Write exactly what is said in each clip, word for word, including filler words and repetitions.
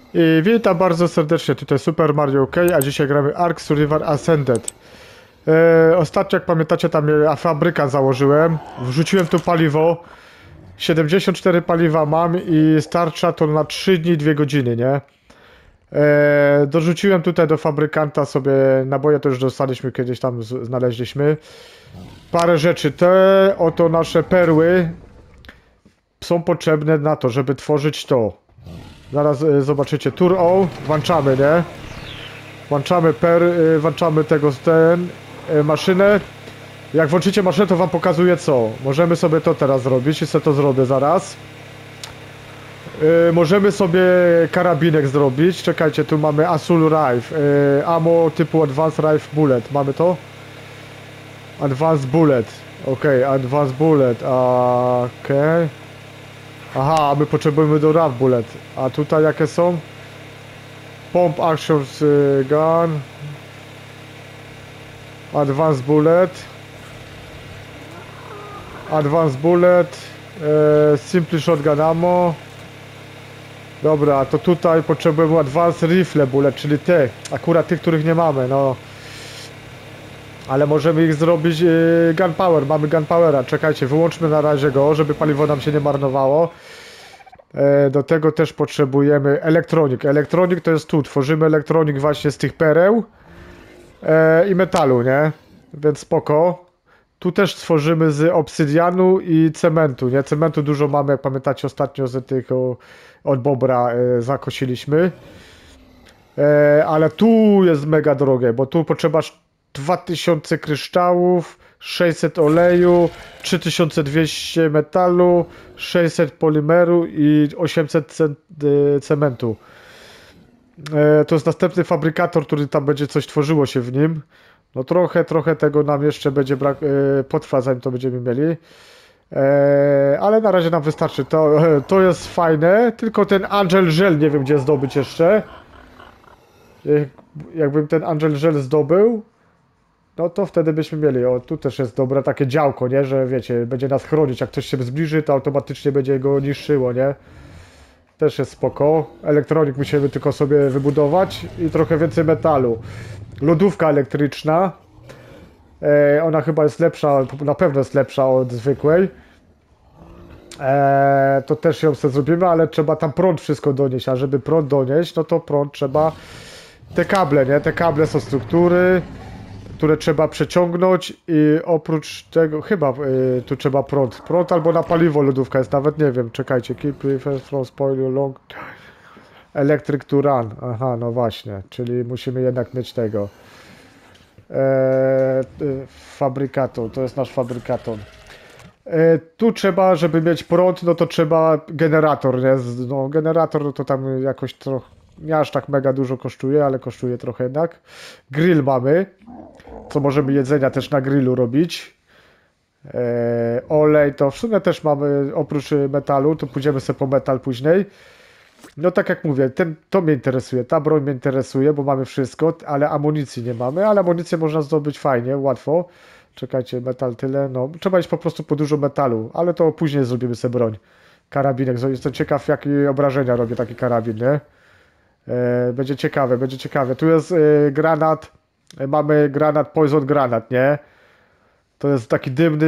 I witam bardzo serdecznie, tutaj Super Mario K, a dzisiaj gramy Ark Survivor Ascended. E, ostatnio, jak pamiętacie, tam e, fabrykę założyłem, wrzuciłem tu paliwo, siedemdziesiąt cztery paliwa mam i starcza to na trzy dni, dwie godziny, nie? E, dorzuciłem tutaj do fabrykanta sobie, naboje to już dostaliśmy, kiedyś tam z, znaleźliśmy. Parę rzeczy, te oto nasze perły są potrzebne na to, żeby tworzyć to. Zaraz y, zobaczycie, Tour O, włączamy, nie? Włączamy per, y, włączamy tego, ten, y, maszynę. Jak włączycie maszynę, to wam pokazuje co. Możemy sobie to teraz zrobić i sobie to zrobię zaraz. Y, możemy sobie karabinek zrobić. Czekajcie, tu mamy Assault Rifle, y, ammo typu Advanced Rifle Bullet. Mamy to? Advanced Bullet. Ok, Advanced Bullet, okej. Okay. Aha, a my potrzebujemy do Rough Bullet. A tutaj jakie są? Pump Action Gun. Advanced Bullet. Advanced Bullet. E, Simple Shotgun Ammo. Dobra, to tutaj potrzebujemy Advanced Rifle Bullet, czyli te. Akurat tych, których nie mamy, no. Ale możemy ich zrobić e, Gunpowder. Mamy Gunpowera. Czekajcie, wyłączmy na razie go, żeby paliwo nam się nie marnowało. Do tego też potrzebujemy elektronik. Elektronik to jest tu. Tworzymy elektronik właśnie z tych pereł e, i metalu, nie? Więc spoko. Tu też stworzymy z obsydianu i cementu, nie? Cementu dużo mamy, jak pamiętacie ostatnio z tych o, od Bobra e, zakosiliśmy. E, ale tu jest mega drogie, bo tu potrzeba dwa tysiące kryształów, sześćset oleju, trzy tysiące dwieście metalu, sześćset polimeru i osiemset cementu. E, to jest następny fabrykator, który tam będzie coś tworzyło się w nim. No trochę, trochę tego nam jeszcze będzie brak, e, potrwa, zanim to będziemy mieli. E, ale na razie nam wystarczy. To, e, to jest fajne, tylko ten Angel Gel nie wiem gdzie zdobyć jeszcze. E, jakbym ten Angel Gel zdobył, no to wtedy byśmy mieli, o tu też jest dobre takie działko, nie, że wiecie, będzie nas chronić, jak ktoś się zbliży, to automatycznie będzie go niszczyło, nie. Też jest spoko. Elektronik musimy tylko sobie wybudować i trochę więcej metalu. Lodówka elektryczna, e, ona chyba jest lepsza, na pewno jest lepsza od zwykłej. E, to też ją sobie zrobimy, ale trzeba tam prąd wszystko donieść, a żeby prąd donieść, no to prąd trzeba, te kable, nie, te kable są struktury, które trzeba przeciągnąć i oprócz tego, chyba y, tu trzeba prąd, prąd albo na paliwo lodówka jest, nawet nie wiem, czekajcie, keep first from spoil long electric to run, aha, no właśnie, czyli musimy jednak mieć tego e, y, fabrykator, to jest nasz fabrykator. E, tu trzeba, żeby mieć prąd, no to trzeba generator, nie? No generator no to tam jakoś trochę, nie aż tak mega dużo kosztuje, ale kosztuje trochę jednak. Grill mamy, co możemy jedzenia też na grillu robić. E, olej to w sumie też mamy, oprócz metalu, to pójdziemy sobie po metal później. No tak jak mówię, ten, to mnie interesuje, ta broń mnie interesuje, bo mamy wszystko, ale amunicji nie mamy, ale amunicję można zdobyć fajnie, łatwo. Czekajcie, metal tyle, no trzeba iść po prostu po dużo metalu, ale to później zrobimy sobie broń. Karabinek, jestem ciekaw jakie obrażenia robi taki karabin, nie? E, będzie ciekawe, będzie ciekawe. Tu jest e, granat, e, mamy granat, poison granat, nie? To jest taki dymny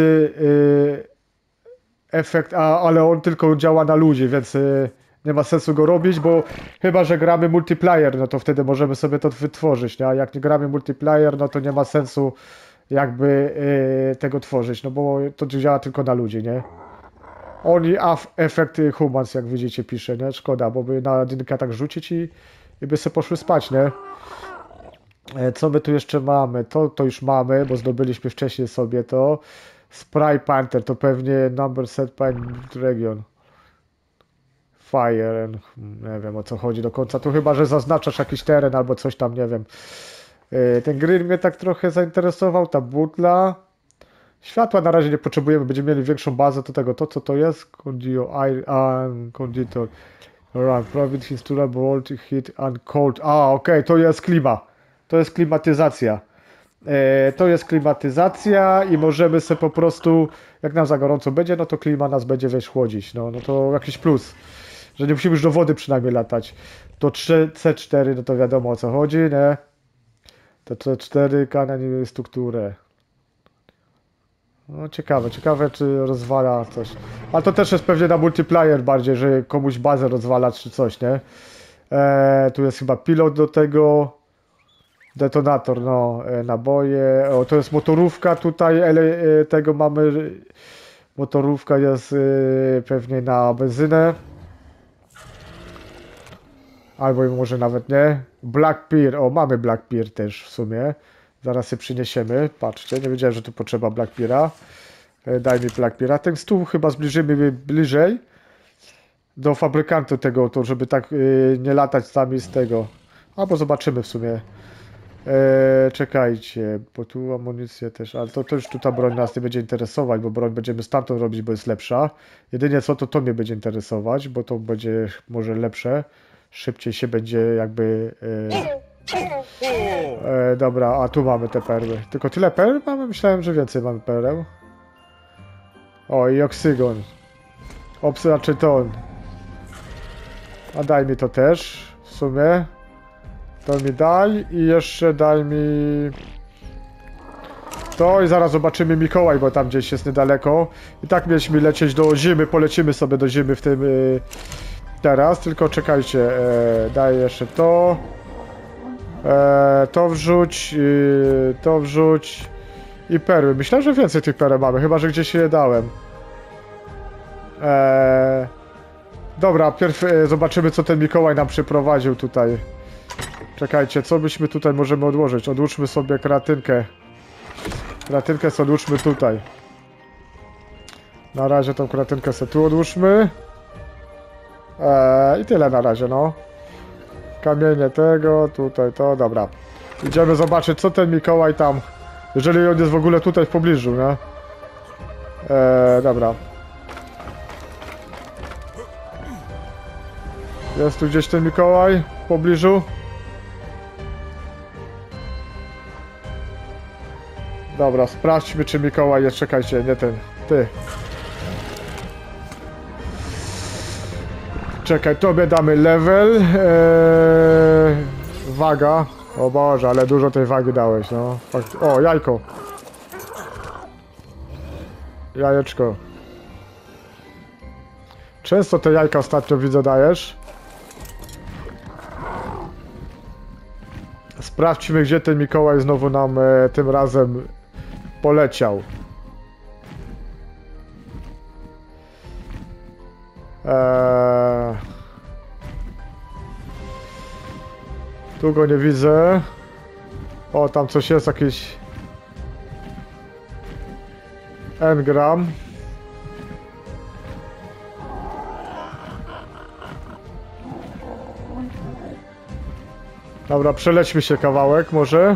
e, efekt, a, ale on tylko działa na ludzi, więc e, nie ma sensu go robić, bo chyba, że gramy multiplayer, no to wtedy możemy sobie to wytworzyć, nie? A jak nie gramy multiplayer, no to nie ma sensu jakby e, tego tworzyć, no bo to działa tylko na ludzi, nie? Only efekt humans, jak widzicie, pisze, nie? Szkoda, bo by na dynkę tak rzucić i, i by sobie poszły spać, nie? E, co my tu jeszcze mamy? To, to już mamy, bo zdobyliśmy wcześniej sobie to. Spray Panther, to pewnie number set by region. Fire, nie wiem o co chodzi do końca. Tu chyba, że zaznaczasz jakiś teren albo coś tam, nie wiem. E, ten grill mnie tak trochę zainteresował, ta butla. Światła na razie nie potrzebujemy, będziemy mieli większą bazę do tego. To co to jest? Condio, conditor. Run, private history, voltage, heat and cold. A, okej, okay, to jest klima. To jest klimatyzacja. E, to jest klimatyzacja i możemy sobie po prostu, jak nam za gorąco będzie, no to klima nas będzie wiesz chłodzić. No, no to jakiś plus. że nie musimy już do wody przynajmniej latać. To C cztery, no to wiadomo o co chodzi, nie? To C cztery, kanał strukturę. No ciekawe, ciekawe czy rozwala coś. A to też jest pewnie na multiplayer bardziej, że komuś bazę rozwala czy coś, nie? Eee, tu jest chyba pilot do tego. Detonator, no, e, naboje. O, to jest motorówka tutaj, ele, e, tego mamy. Motorówka jest e, pewnie na benzynę. Albo może nawet nie. Black Pear, o mamy Black Pear też w sumie. Zaraz je przyniesiemy. Patrzcie, nie wiedziałem, że tu potrzeba Black Peara. Daj mi Black Peara. Ten stół chyba zbliżymy bliżej do fabrykantu tego, to żeby tak yy, nie latać sami z tego. Albo zobaczymy w sumie. Eee, czekajcie, bo tu amunicję też, ale to, to już tu ta broń nas nie będzie interesować, bo broń będziemy stamtąd robić, bo jest lepsza. Jedynie co, to to mnie będzie interesować, bo to będzie może lepsze. Szybciej się będzie jakby... E, e, dobra, a tu mamy te perły. Tylko tyle perł mamy? Myślałem, że więcej mamy pereł. O, i oksygon. Obsylaczyton. A daj mi to też, w sumie. To mi daj i jeszcze daj mi... To i zaraz zobaczymy Mikołaj, bo tam gdzieś jest niedaleko. I tak mieliśmy lecieć do zimy, polecimy sobie do zimy w tym... Yy, teraz, tylko czekajcie. Yy, daj jeszcze to. Yy, to wrzuć. Yy, to wrzuć. I perły. Myślałem, że więcej tych perł mamy, chyba że gdzieś je dałem. Yy, dobra, pierw yy, zobaczymy co ten Mikołaj nam przyprowadził tutaj. Czekajcie, co byśmy tutaj możemy odłożyć? Odłóżmy sobie kreatynkę. Kreatynkę sobie odłóżmy tutaj. Na razie tą kreatynkę sobie tu odłóżmy. Eee, I tyle na razie, no. Kamienie tego, tutaj to, dobra. Idziemy zobaczyć, co ten Mikołaj tam... Jeżeli on jest w ogóle tutaj w pobliżu, nie? Eee, dobra. Jest tu gdzieś ten Mikołaj w pobliżu? Dobra, sprawdźmy czy Mikołaj jest, czekajcie, nie ten, ty. Czekaj, tobie damy level. Eee, waga. O Boże, ale dużo tej wagi dałeś, no. O, jajko. Jajeczko. Często te jajka ostatnio widzę dajesz. Sprawdźmy gdzie ten Mikołaj znowu nam e, tym razem poleciał. Eee... Tu go nie widzę. O, tam coś jest, jakiś engram. Dobra, przelećmy się kawałek może.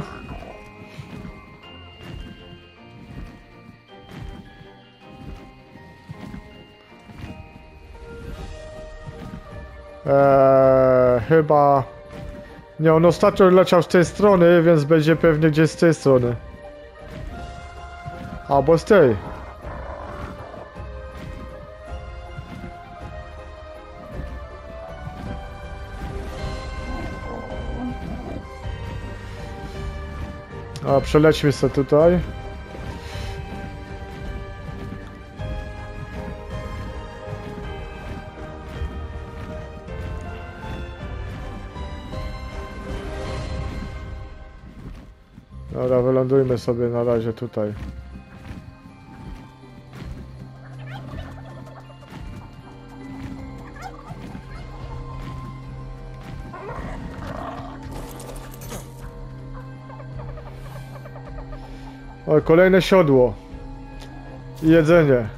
Eee, chyba... Nie, on ostatnio leciał z tej strony, więc będzie pewnie gdzieś z tej strony. Albo z tej. A, przelećmy sobie tutaj. Dobra, wylądujmy sobie na razie tutaj. O, kolejne siodło. I jedzenie.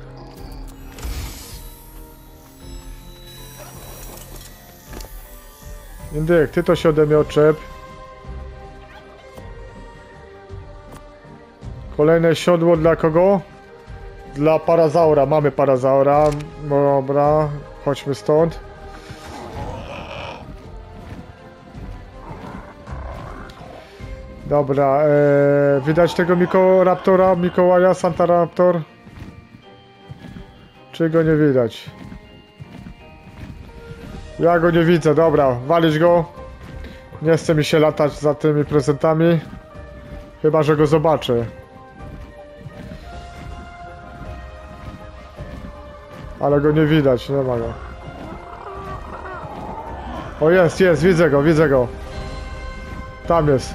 Indyk, ty to się ode mnie oczep. Kolejne siodło dla kogo? Dla parazaura. Mamy parazaura. Dobra, chodźmy stąd. Dobra, ee, widać tego Miko Raptora, Mikołaja, Santa Raptor? Czy go nie widać? Ja go nie widzę, dobra, walić go. Nie chce mi się latać za tymi prezentami. Chyba, że go zobaczę. Ale go nie widać, nie ma go. O jest, jest, widzę go, widzę go. Tam jest.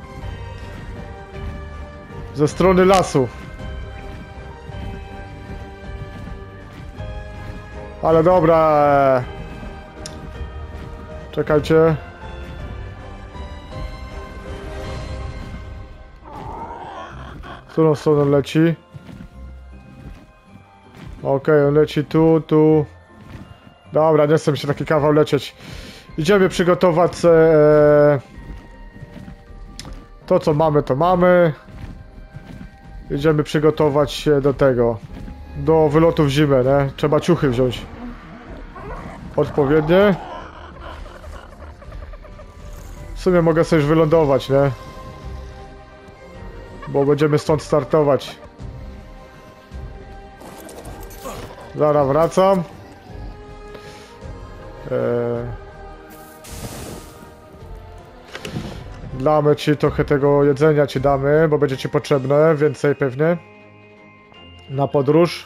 Ze strony lasu. Ale dobra. Czekajcie. W którą stronę leci? Okej, okay, on leci tu, tu. Dobra, nie chcę mi się taki kawał lecieć. Idziemy przygotować e, to, co mamy, to mamy. Idziemy przygotować się do tego. Do wylotu w zimę, nie? Trzeba ciuchy wziąć. Odpowiednie. W sumie mogę sobie już wylądować, nie? Bo będziemy stąd startować. Zaraz wracam. Eee... Damy ci trochę tego jedzenia, ci damy, bo będzie ci potrzebne, więcej pewnie. Na podróż.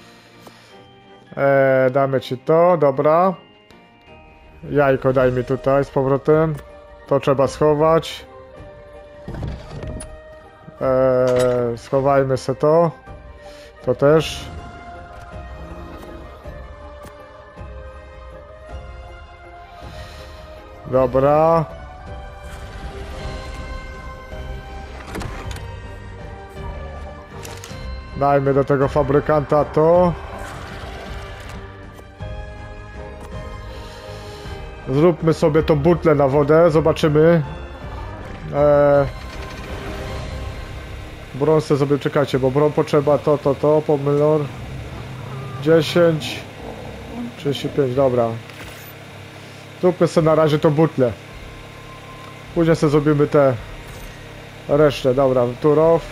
Eee, damy ci to, dobra. Jajko daj mi tutaj z powrotem. To trzeba schować. Eee, schowajmy se to. To też. Dobra. Dajmy do tego fabrykanta to. Zróbmy sobie tą butlę na wodę, zobaczymy. Eee... Brązę sobie, czekajcie, bo bron potrzeba to, to, to, pomylor. dziesięć. trzydzieści pięć, dobra. Zróbmy sobie na razie tą butlę. Później sobie zrobimy te resztę, dobra, turow.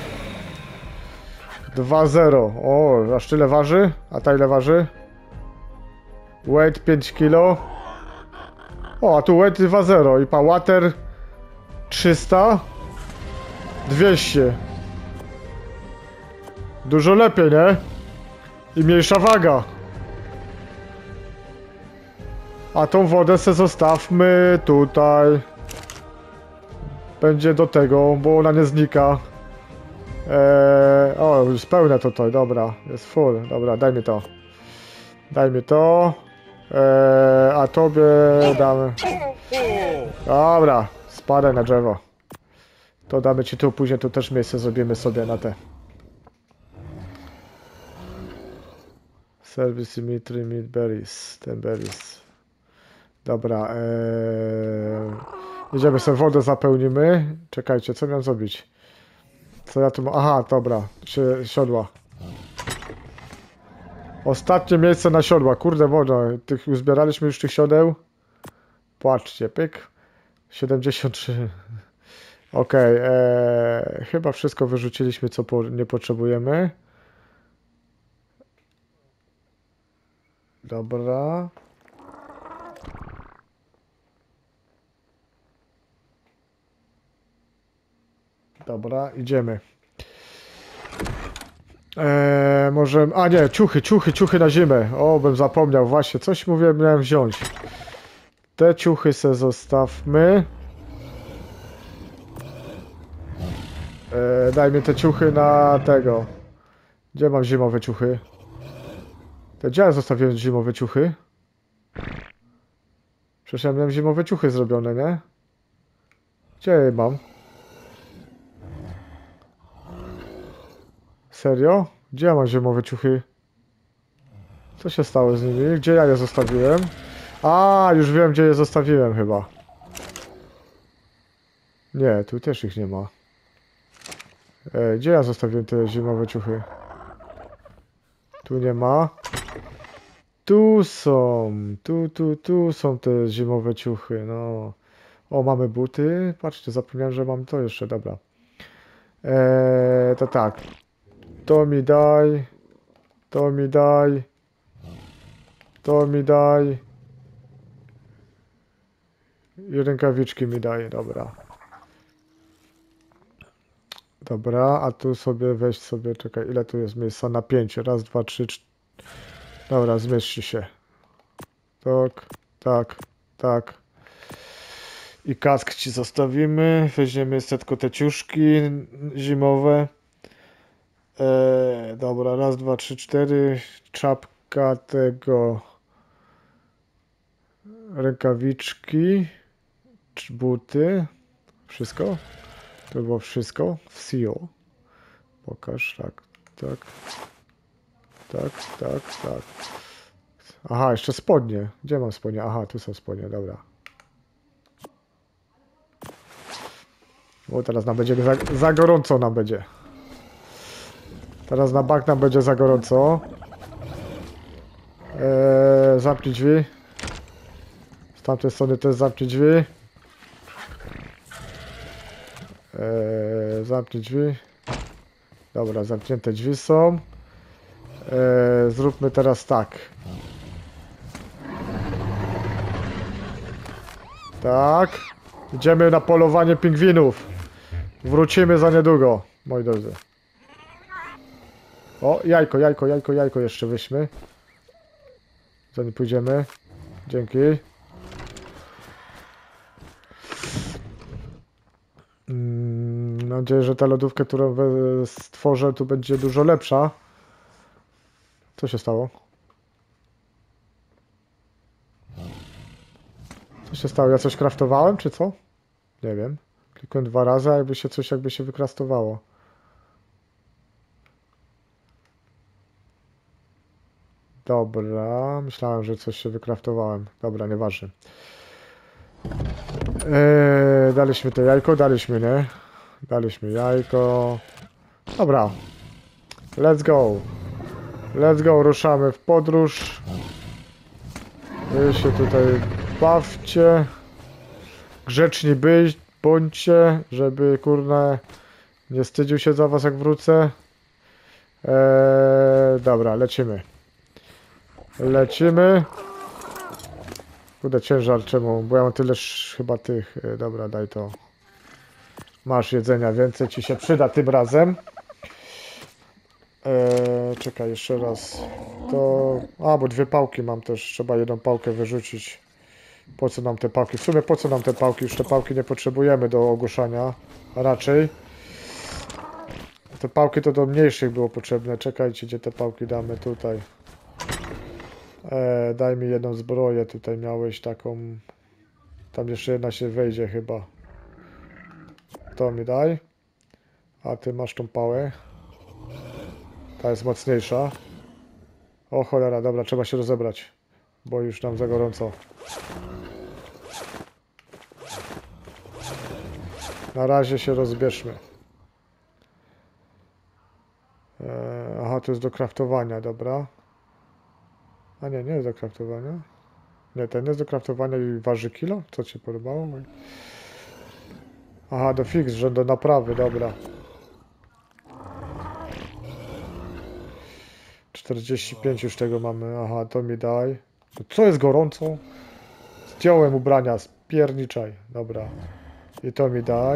dwa zero. O, aż tyle waży? A ta ile waży? Weight pięć kilo. O, a tu weight dwa zero i pa water trzysta. dwieście. Dużo lepiej, nie? I mniejsza waga. A tą wodę se zostawmy tutaj. Będzie do tego, bo ona nie znika. Eee, o, już pełne to to, dobra, jest full, dobra, daj mi to. Daj mi to. Eee, a tobie damy. Dobra, spadaj na drzewo. To damy ci tu, później tu też miejsce zrobimy sobie na te. Service Dimitri Meat Berries, ten berries. Dobra, eee, idziemy sobie wodę zapełnimy. Czekajcie, co miałem zrobić? Co ja tu mam? Aha, dobra, siodła. Ostatnie miejsce na siodła. Kurde, woda. Tych, uzbieraliśmy już tych siodeł. Patrzcie, pyk. siedemdziesiąt trzy. Okej, okay, chyba wszystko wyrzuciliśmy, co po, nie potrzebujemy. Dobra. Dobra, idziemy. Eee, może... A nie, ciuchy, ciuchy, ciuchy na zimę. O, bym zapomniał, właśnie. Coś mówiłem, miałem wziąć. Te ciuchy se zostawmy. Eee, daj mi te ciuchy na tego. Gdzie mam zimowe ciuchy? To gdzie ja zostawiłem zimowe ciuchy? Przecież ja miałem zimowe ciuchy zrobione, nie? Gdzie je mam? Serio? Gdzie ja mam zimowe ciuchy? Co się stało z nimi? Gdzie ja je zostawiłem? A, już wiem, gdzie je zostawiłem chyba. Nie, tu też ich nie ma. E, gdzie ja zostawiłem te zimowe ciuchy? Tu nie ma. Tu są. Tu, tu, tu są te zimowe ciuchy, no. O, mamy buty. Patrzcie, zapomniałem, że mam to jeszcze, dobra. E, to tak. To mi daj. To mi daj. To mi daj. I rękawiczki mi daje, dobra. Dobra, a tu sobie weź sobie, czekaj, ile tu jest miejsca na pięć? Raz, dwa, trzy, cztery. Dobra, zmieści się. Tak, tak, tak. I kask ci zostawimy. Weźmiemy jeszcze tylko te ciuszki zimowe. Eee, dobra, raz, dwa, trzy, cztery. Czapka tego. Rękawiczki. Buty. Wszystko? To było wszystko. W C O. Pokaż, tak, tak. Tak, tak, tak. Aha, jeszcze spodnie. Gdzie mam spodnie? Aha, tu są spodnie, dobra. O, teraz nam będzie za, za gorąco nam będzie. Teraz na bank nam będzie za gorąco. Eee, zamknij drzwi. Z tamtej strony też zamknij drzwi. Eee, zamknij drzwi. Dobra, zamknięte drzwi są. Eee, zróbmy teraz tak. Tak. Idziemy na polowanie pingwinów. Wrócimy za niedługo, moi drodzy. O, jajko, jajko, jajko, jajko jeszcze weźmy. Zanim pójdziemy. Dzięki. Mm, mam nadzieję, że ta lodówka, którą stworzę, tu będzie dużo lepsza. Co się stało? Co się stało? Ja coś kraftowałem, czy co? Nie wiem. Klikłem dwa razy, a jakby się coś jakby się wykraftowało. Dobra, myślałem, że coś się wykraftowałem. Dobra, nieważne. Eee, daliśmy to jajko, daliśmy, nie? Daliśmy jajko. Dobra. Let's go. Let's go, ruszamy w podróż. Wy się tutaj bawcie. Grzeczni być, bądźcie, żeby kurna nie wstydził się za was jak wrócę. Eee, dobra, lecimy. Lecimy. Kurde, ciężar, czemu? Bo ja mam tyle chyba tych. E, dobra, daj to. Masz jedzenia więcej, ci się przyda tym razem. E, czekaj, jeszcze raz. To... A, bo dwie pałki mam też. Trzeba jedną pałkę wyrzucić. Po co nam te pałki? W sumie po co nam te pałki? Już te pałki nie potrzebujemy do ogłuszania. A raczej. Te pałki to do mniejszych było potrzebne. Czekajcie, gdzie te pałki damy? Tutaj. E, daj mi jedną zbroję. Tutaj miałeś taką... Tam jeszcze jedna się wejdzie chyba. To mi daj. A ty masz tą pałę. Ta jest mocniejsza. O cholera, dobra, trzeba się rozebrać. Bo już nam za gorąco. Na razie się rozbierzmy. Eee, aha, to jest do kraftowania, dobra. A nie, nie jest do kraftowania. Nie, ten jest do kraftowania i waży kilo? Co ci podobało? Aha, do fix, że do naprawy, dobra. czterdzieści pięć już tego mamy. Aha, to mi daj. Co jest gorąco? Zdjąłem ubrania, spierniczaj. Dobra. I to mi daj.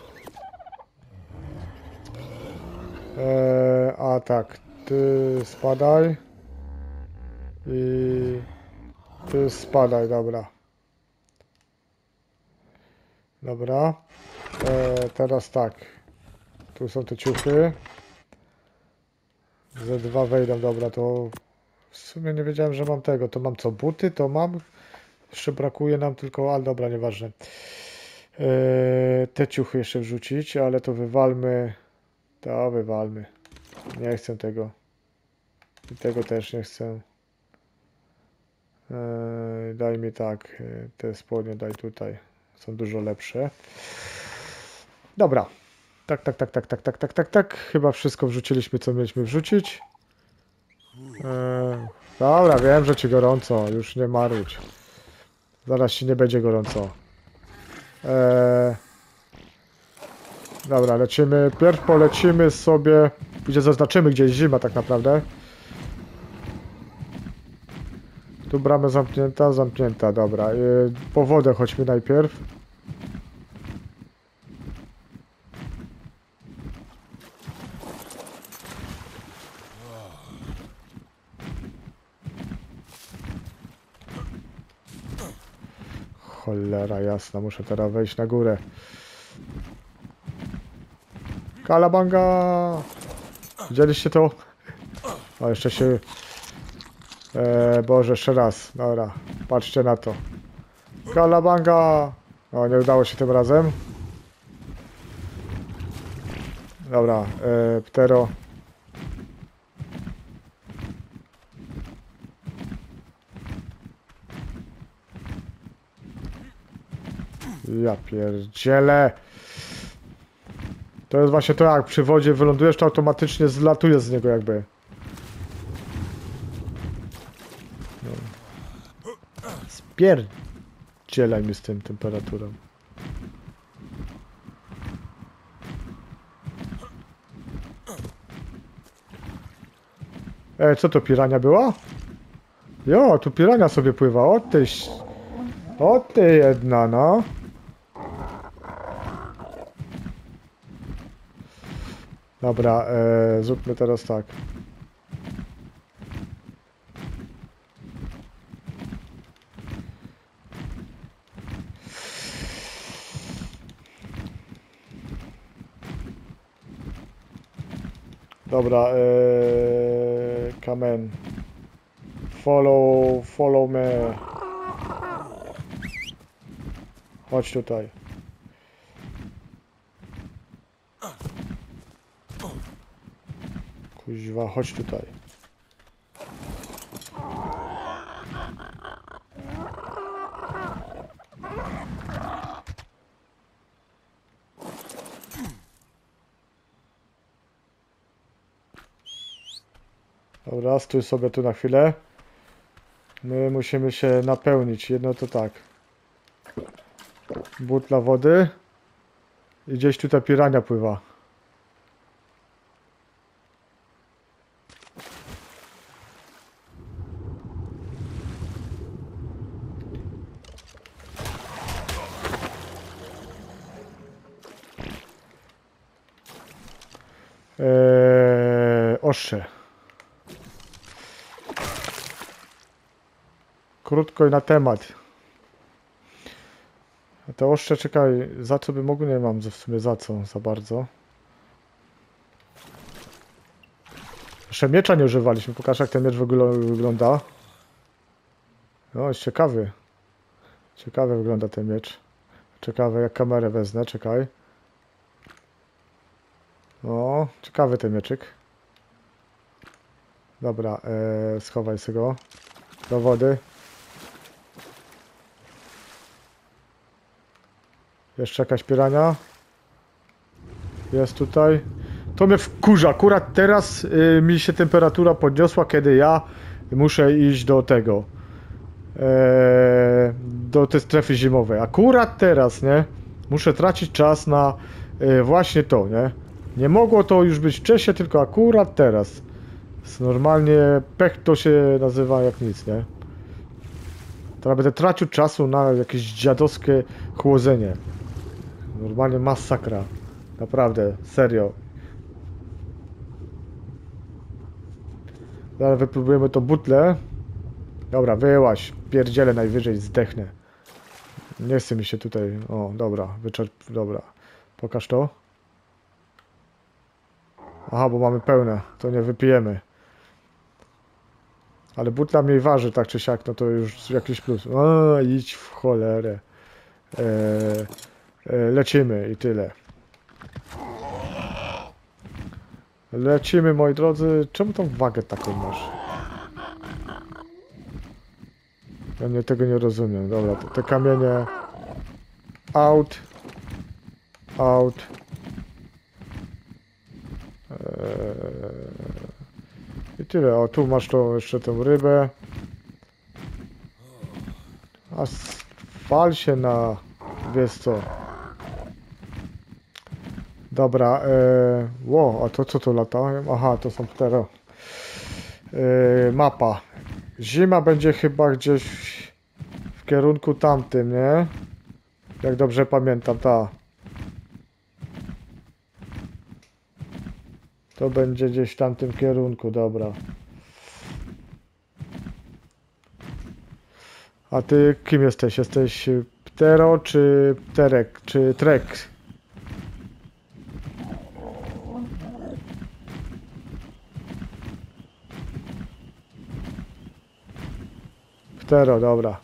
Eee, a tak, ty spadaj. I ty spadaj, dobra. Dobra. Eee, teraz tak. Tu są te ciuchy. Ze dwa wejdą, dobra, to w sumie nie wiedziałem, że mam tego. To mam co, buty? To mam. Jeszcze brakuje nam tylko, ale dobra, nieważne. Eee, te ciuchy jeszcze wrzucić, ale to wywalmy. To wywalmy. Nie chcę tego. I tego też nie chcę. Eee, daj mi tak. Te spodnie daj tutaj. Są dużo lepsze. Dobra. Tak, tak, tak, tak, tak, tak, tak, tak, tak. Chyba wszystko wrzuciliśmy, co mieliśmy wrzucić. Eee, dobra, wiem, że ci gorąco. Już nie marudź. Zaraz ci nie będzie gorąco. Eee, dobra, lecimy. Pierw polecimy sobie, gdzie zaznaczymy, gdzie jest zima tak naprawdę. Tu brama zamknięta, zamknięta, dobra. Yy, po wodę chodźmy najpierw. Cholera jasna, muszę teraz wejść na górę. Kalabanga! Widzieliście to? O, jeszcze się... Eee, Boże, jeszcze raz. Dobra, patrzcie na to. Kalabanga! O, nie udało się tym razem. Dobra, eee, ptero. Ja pierdzielę. To jest właśnie to, jak przy wodzie wylądujesz, to automatycznie zlatuje z niego jakby. No. Spierdzielaj mi z tym temperaturą. E, co to, pirania była? Jo, tu pirania sobie pływa. O ty... O ty jedna, no. Dobra, e, zróbmy teraz tak. Dobra, e, kamen. Follow, follow me. Chodź tutaj. Kuźwa, chodź tutaj. Dobra, stój sobie tu na chwilę. My musimy się napełnić. Jedno to tak. Butla wody. I gdzieś tutaj pirania pływa. Eee, ostrze. Krótko i na temat. A te ostrze, czekaj, za co by mogły? Nie mam w sumie za co, za bardzo. Jeszcze miecza nie używaliśmy. Pokaż, jak ten miecz w ogóle wygląda. No, jest ciekawy. Ciekawy wygląda ten miecz. Ciekawe, jak kamerę wezmę, czekaj. No, ciekawy ten mieczyk. Dobra, ee, schowaj sobie go do wody. Jeszcze jakaś pirania. Jest tutaj. To mnie wkurza. Akurat teraz y, mi się temperatura podniosła, kiedy ja muszę iść do tego. E, do tej strefy zimowej. Akurat teraz, nie? Muszę tracić czas na y, właśnie to, nie? Nie mogło to już być wcześniej, tylko akurat teraz. Normalnie pech to się nazywa jak nic, nie? Teraz będę tracił czasu na jakieś dziadowskie chłodzenie. Normalnie masakra. Naprawdę, serio. Zaraz wypróbujemy to butlę. Dobra, wyłaź. Pierdzielę, najwyżej zdechnę. Nie chce mi się tutaj... O, dobra, wyczerp... Dobra. Pokaż to. Aha, bo mamy pełne. To nie wypijemy. Ale butla mniej waży, tak czy siak, no to już jakiś plus. O, idź w cholerę. Eee, e, lecimy i tyle. Lecimy, moi drodzy. Czemu tą wagę taką masz? Ja nie, tego nie rozumiem. Dobra, te, te kamienie... Out. Out. Eee, I tyle. O, tu masz to jeszcze tę rybę. A fal się na... Wiesz co. Dobra. E... Ło, a to co to lata? Aha, to są ptero. E... Mapa. Zima będzie chyba gdzieś w, w kierunku tamtym, nie? Jak dobrze pamiętam, ta. To będzie gdzieś w tamtym kierunku, dobra. A ty kim jesteś? Jesteś Ptero czy Pterek, czy Trek? Ptero, dobra.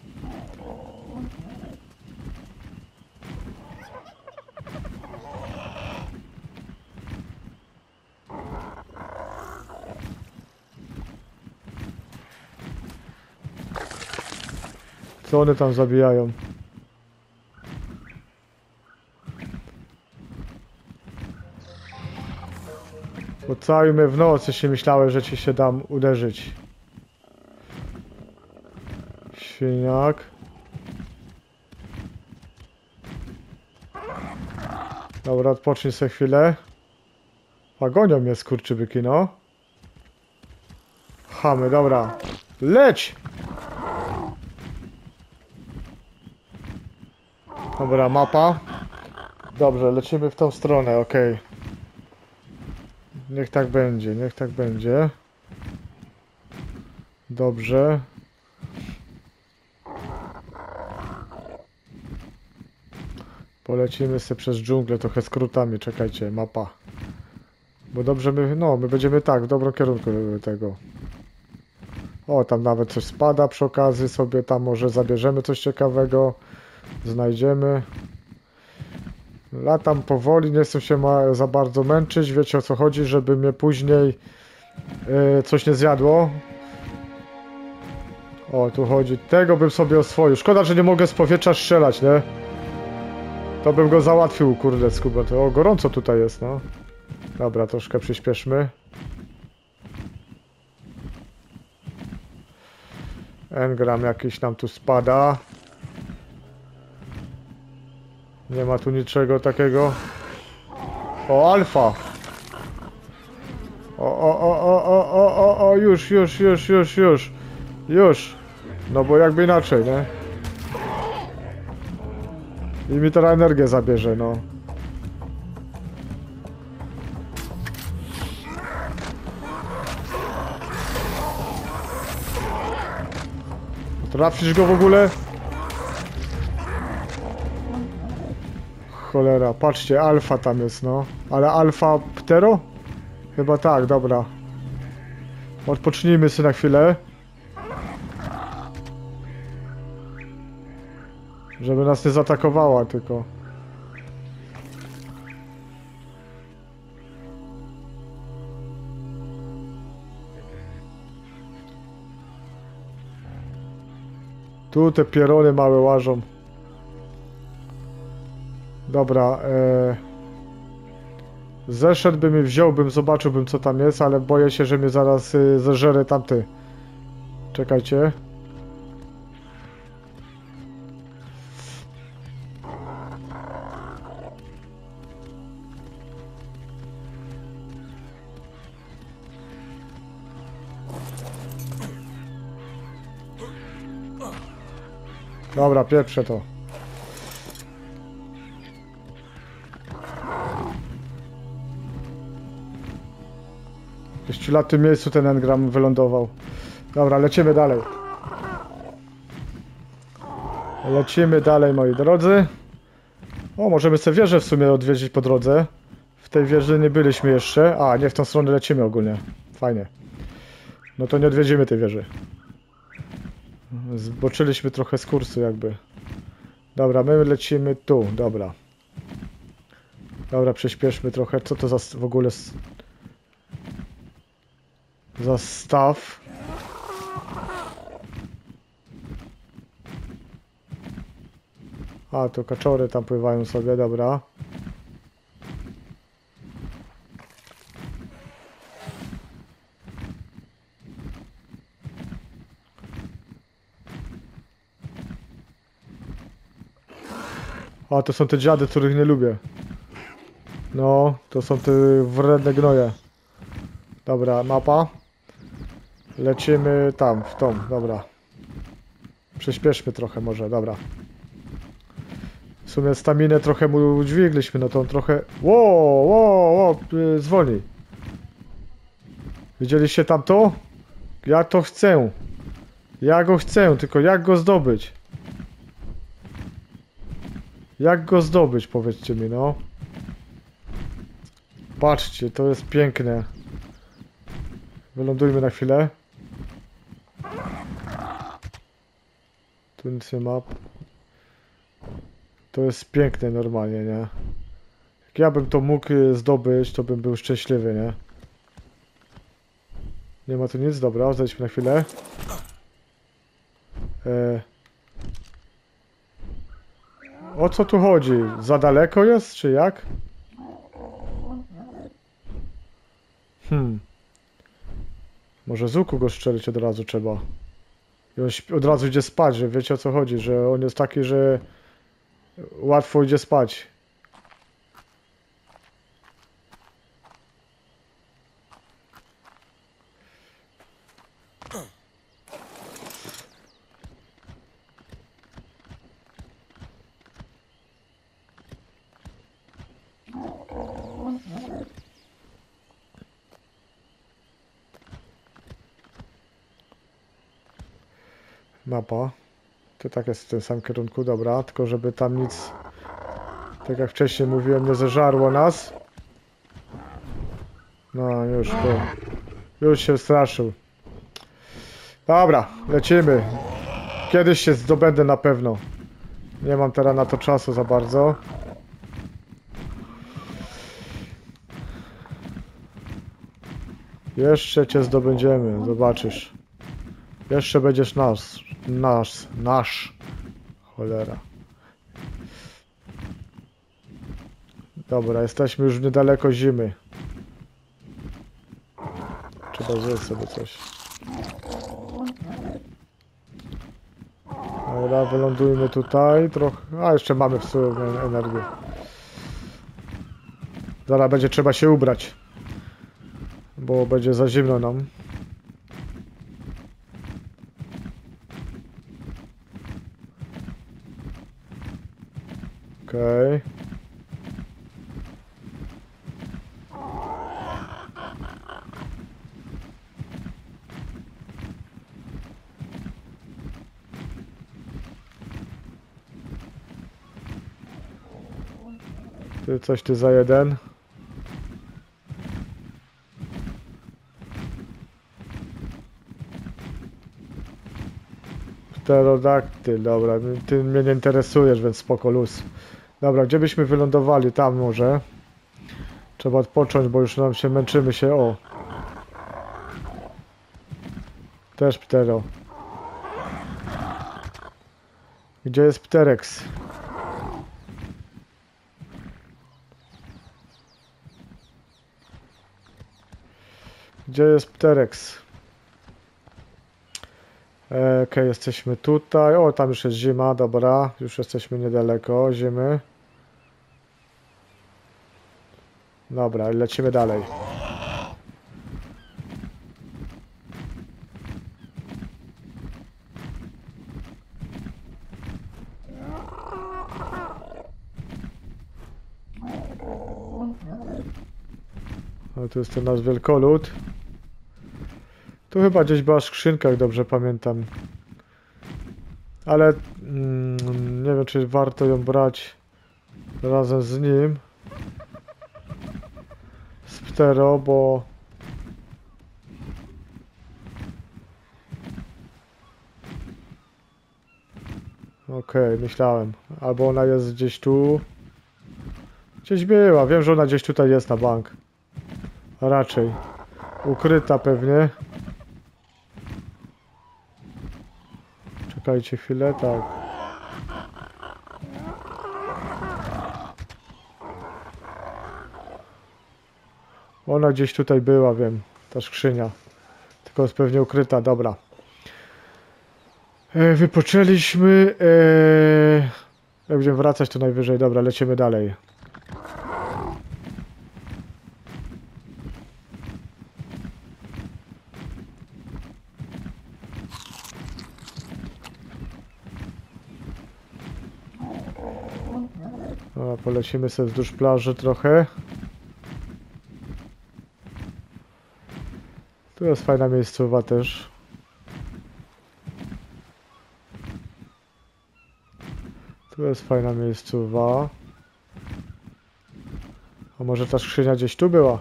Co one tam zabijają? Pocałuj mnie w nocy, jeśli myślałem, że ci się dam uderzyć. Świniak. Dobra, odpocznij sobie chwilę. Pagonią mnie skurczybyki, no. Chamy, dobra. Leć! Dobra, mapa. Dobrze, lecimy w tą stronę, ok. Niech tak będzie, niech tak będzie. Dobrze. Polecimy sobie przez dżunglę trochę skrótami, czekajcie, mapa. Bo dobrze my, no, my będziemy tak, w dobrym kierunku tego. O, tam nawet coś spada przy okazji, sobie tam może zabierzemy coś ciekawego. Znajdziemy. Latam powoli, nie chcę się ma za bardzo męczyć, wiecie o co chodzi, żeby mnie później yy, coś nie zjadło. O, tu chodzi, tego bym sobie oswoił. Szkoda, że nie mogę z powietrza strzelać, nie? To bym go załatwił, kurde, skuba. O, gorąco tutaj jest, no. Dobra, troszkę przyspieszmy. Engram jakiś nam tu spada. Nie ma tu niczego takiego. O, alfa! O, o, o, o, o, o, o, o, już, już, już, już, już. Już. No bo jakby inaczej, nie? I mi teraz energię zabierze, no. Trafisz go w ogóle? Cholera, patrzcie, alfa tam jest, no. Ale alfa Ptero? Chyba tak, dobra. Odpocznijmy sobie na chwilę. Żeby nas nie zaatakowała tylko. Tu te pierony małe łażą. Dobra, e... zeszedłbym i wziąłbym, zobaczyłbym co tam jest, ale boję się, że mnie zaraz y, zeżerę tamty. Czekajcie. Dobra, pieprzę to. W pięciolatym miejscu ten engram wylądował. Dobra, lecimy dalej. Lecimy dalej, moi drodzy. O, możemy sobie wieżę w sumie odwiedzić po drodze. W tej wieży nie byliśmy jeszcze. A, nie w tą stronę lecimy ogólnie. Fajnie. No to nie odwiedzimy tej wieży. Zboczyliśmy trochę z kursu jakby. Dobra, my lecimy tu, dobra. Dobra, przyspieszmy trochę. Co to za w ogóle za staw? A, tu kaczory tam pływają sobie, dobra. A, to są te dziady, których nie lubię. No, to są te wredne gnoje. Dobra, mapa. Lecimy tam, w tą, dobra. Przyspieszmy trochę może, dobra. W sumie staminę trochę mu udźwigliśmy, no to on trochę... Ło, ło, ło, yy, zwolnij. Widzieliście tam to? Ja to chcę. Ja go chcę, tylko jak go zdobyć? Jak go zdobyć, powiedzcie mi, no. Patrzcie, to jest piękne. Wylądujmy na chwilę. Tu nic nie ma. To jest piękne normalnie, nie? Jak ja bym to mógł zdobyć, to bym był szczęśliwy, nie? Nie ma tu nic, dobra, zejdźmy na chwilę. E... O co tu chodzi? Za daleko jest, czy jak? Hmm. Może z łuku go strzelić od razu trzeba. I on od razu idzie spać, że wiecie o co chodzi, że on jest taki, że łatwo idzie spać. Mapa. To tak jest w tym samym kierunku, dobra. Tylko żeby tam nic, tak jak wcześniej mówiłem, nie zeżarło nas. No już go. Już się straszył. Dobra, lecimy. Kiedyś się zdobędę na pewno. Nie mam teraz na to czasu za bardzo. Jeszcze cię zdobędziemy, zobaczysz. Jeszcze będziesz nasz, nasz, nasz. Cholera. Dobra, jesteśmy już niedaleko zimy. Trzeba zjeść sobie coś. Dobra, wylądujmy tutaj trochę. A, jeszcze mamy w sumie energię. Zaraz będzie trzeba się ubrać. Bo będzie za zimno nam. Okej. Okay. Ty coś ty za jeden. Pterodaktyl, dobra, ty mnie nie interesujesz, więc spoko luz. Dobra, gdzie byśmy wylądowali? Tam może. Trzeba odpocząć, bo już nam się męczymy się, o. Też ptero. Gdzie jest pterex? Gdzie jest pterex? Okej, okay, jesteśmy tutaj. O, tam już jest zima, dobra. Już jesteśmy niedaleko zimy. Dobra, lecimy dalej. O, tu jest ten nasz wielkolud. Tu chyba gdzieś była skrzynka, jak dobrze pamiętam. Ale mm, nie wiem, czy warto ją brać razem z nim. Z ptero, bo... Okej, okay, myślałem. Albo ona jest gdzieś tu. Gdzieś była. Wiem, że ona gdzieś tutaj jest na bank. A raczej. Ukryta pewnie. Czekajcie chwilę, tak. Ona gdzieś tutaj była, wiem. Ta skrzynia. Tylko jest pewnie ukryta, dobra. E, wypoczęliśmy. E, jak będziemy wracać, to najwyżej. Dobra, lecimy dalej. A, polecimy sobie wzdłuż plaży trochę. Tu jest fajna miejscowa też. Tu jest fajna miejscowa. A może ta skrzynia gdzieś tu była?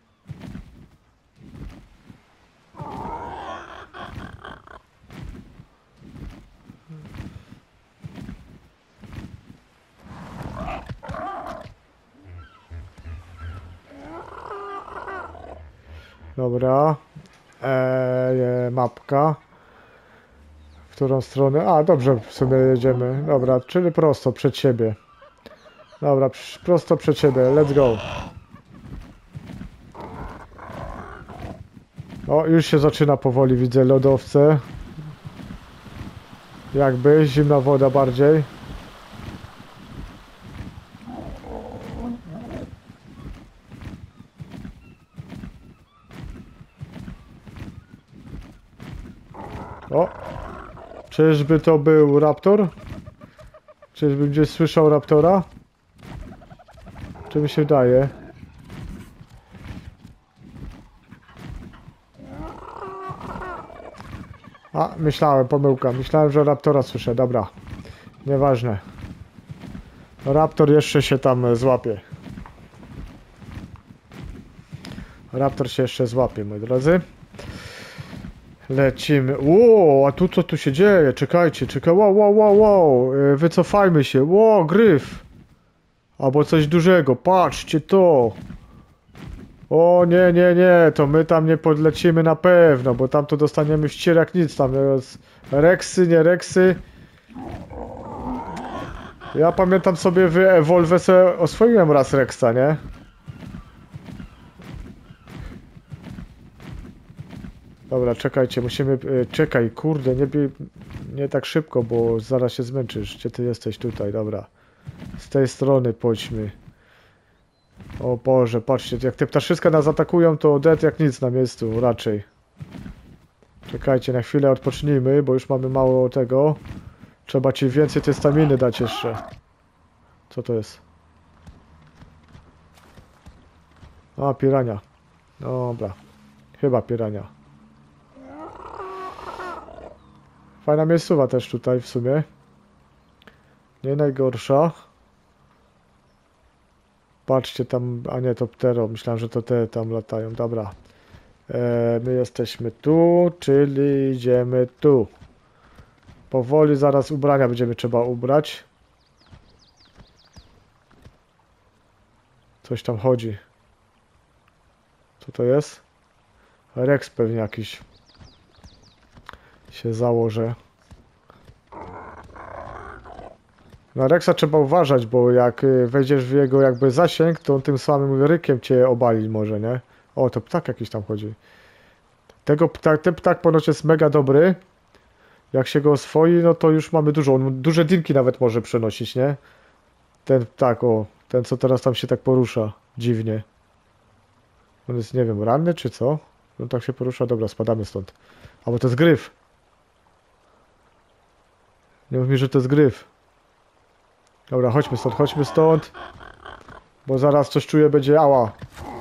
Dobra. Eee, mapka. W którą stronę? A, dobrze sobie jedziemy. Dobra, czyli prosto przed siebie. Dobra, prosto przed siebie. Let's go. O, już się zaczyna powoli, widzę lodowce. Jakby, zimna woda bardziej. O! Czyżby to był raptor? Czyżbym gdzieś słyszał raptora? Czy mi się wydaje? A, myślałem, pomyłka. Myślałem, że raptora słyszę. Dobra. Nieważne. Raptor jeszcze się tam złapie. Raptor się jeszcze złapie, moi drodzy. Lecimy. Ło, a tu co tu się dzieje? Czekajcie, czekaj. Wow, wow, wow, wow. Wycofajmy się. Ło, gryf. Albo coś dużego. Patrzcie to. O nie, nie, nie. To my tam nie podlecimy na pewno, bo tam to dostaniemy ścier jak nic. Tam jest reksy, nie reksy. Ja pamiętam sobie w Evolve se oswoiłem raz reksa, nie? Dobra, czekajcie, musimy... Czekaj, kurde, nie, nie tak szybko, bo zaraz się zmęczysz. Gdzie ty jesteś? Tutaj, dobra. Z tej strony pójdźmy. O Boże, patrzcie, jak te ptaszyska nas atakują, to dead jak nic na miejscu, raczej. Czekajcie, na chwilę odpocznijmy, bo już mamy mało tego. Trzeba ci więcej tej staminy dać jeszcze. Co to jest? A, pirania. Dobra. Chyba pirania. Fajna miejscowa też tutaj w sumie. Nie najgorsza. Patrzcie tam, a nie, to ptero. Myślałem, że to te tam latają. Dobra. E, my jesteśmy tu, czyli idziemy tu. Powoli zaraz ubrania będziemy trzeba ubrać. Coś tam chodzi. Co to jest? Rex pewnie jakiś. Się założę. Na Rexa trzeba uważać, bo jak wejdziesz w jego jakby zasięg, to on tym samym rykiem cię obali może, nie? O, to ptak jakiś tam chodzi. Tego ptak, ten ptak ponoć jest mega dobry. Jak się go oswoi, no to już mamy dużo. On duże dinki nawet może przenosić, nie? Ten ptak, o. Ten, co teraz tam się tak porusza. Dziwnie. On jest, nie wiem, ranny czy co? On tak się porusza. Dobra, spadamy stąd. A bo to jest gryf. Nie mów mi, że to jest gryf. Dobra, chodźmy stąd, chodźmy stąd. Bo zaraz coś czuję, będzie ała.